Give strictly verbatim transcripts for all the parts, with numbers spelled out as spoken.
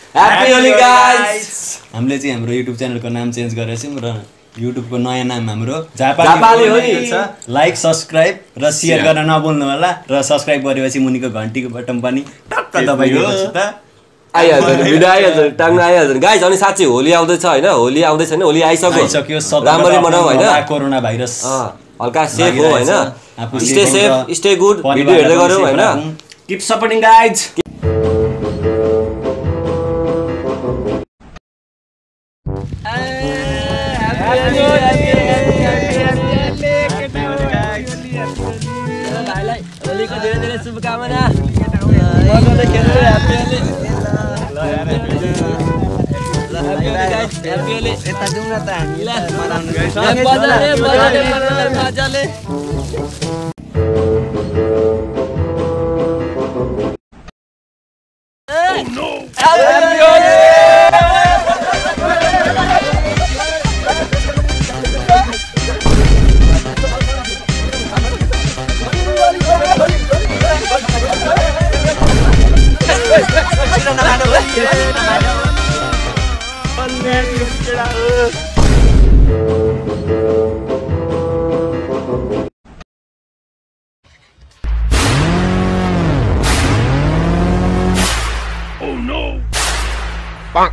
Happy Holi guys. हामीले चाहिँ हाम्रो YouTube च्यानलको नाम चेन्ज गरेर छौं र YouTube को नयाँ नाम हाम्रो Jhapali Honi छ। लाइक सब्स्क्राइब र शेयर गर्न नभुल्नु होला र सब्स्क्राइब गरेपछि मुनिको घण्टीको बटन पनि टक्क दबाइदिनुहोस् त। आइहाल्छ नि भिडियो आइहाल्छ नि टाङ्ग आइहाल्छ नि गाइस। अनि साच्चै होली आउँदैछ हैन, होली आउँदैछ नि, होली आइसक्यो आइसक्यो सब राम्ररी मनाऊ हैन। कोरोना भाइरस हल्का सेफ हो हैन, stay safe stay good, video हेर्दै गरौँ हैन। Keep supporting guys. होलीको धेरै धेरै शुभकामना। यता जाउँ न त हामी मनाउनु गाइस। मजाले मजाले मजाले Oh no! Bang!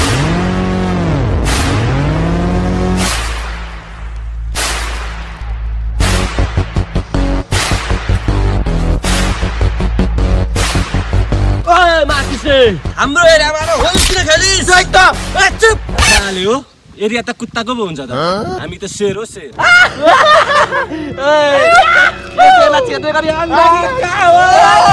ओए माकिसे हाम्रो एरियामा र होली किन खेलिस एकदम चुप साले हो। एरिया त कुत्ताको पो हुन्छ त, हामी त शेर हो शेर। ओए यसैला छेड्दै गरी अन्डा का हो।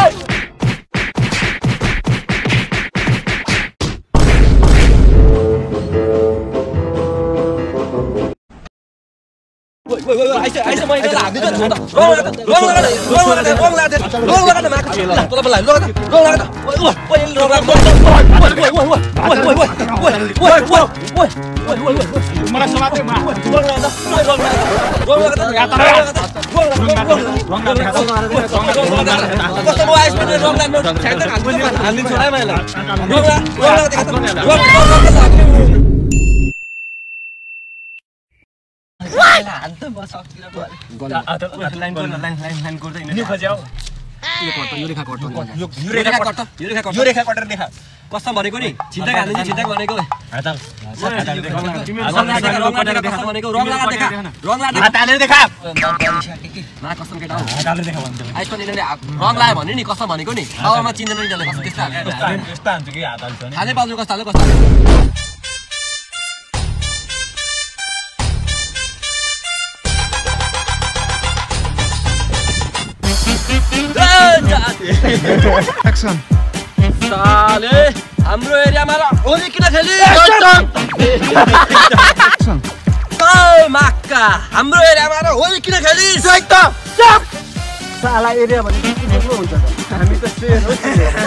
Woi woi woi, ayo ayo main ke lagi tu. Rong lagi, rong lagi, rong lagi, rong lagi, rong lagi mak. Lah, tolong belai, rong lagi, rong lagi. Woi, woi, rong lagi. Woi, woi, woi, woi, woi, woi, woi, woi, woi, woi, woi, woi, woi, woi. Mana sampai mah? Rong lagi, rong lagi, rong lagi. Ya tahu. Rong lagi, rong lagi, rong lagi, rong lagi. Kau semua Ayushman rong lagi. Saya tak angkat, angkat suara mana? Rong lagi, rong lagi, rong lagi. अन्त म सक्दिन गल्ला align गर्न line line line गर्दै हिँड्नु खोज्याउ। यो cut यो रेखा cut यो रेखा कट यो रेखा कट यो रेखा कटेर देखा कसम भनेको नि छिन्ता हाल्दिन्छ छिन्ता भनेको हाताल रङ लगाएर कसम भनेको रङ लगाएर देखा रङ लगाएर हाताले देखा मा कसम केटा हो हाताले देखा भन्छ आइसक्यो नि रङ लगायो भने नि कसम भनेको नि पावरमा चिन्दैन नि त्यसले कसम त्यस्ता त्यस्ता हुन्छ कि हाताले छ नि खाने पाउनु कस्तो हाल्यो कस्तो Action. साले हाम्रो एरियामा होली किन खेली Action. ओइ माक्का हाम्रो एरियामा होली किन खेली एकदम चुप साला एरिया भने किन ठुलो हुन्छ त हामी त शेर हो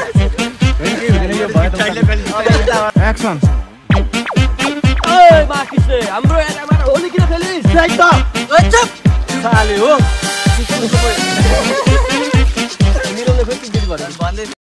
Action. ओइ माकिसे हाम्रो एरियामा होली किन खेली एकदम चुप साले हो निरमले खोइ के भन्दै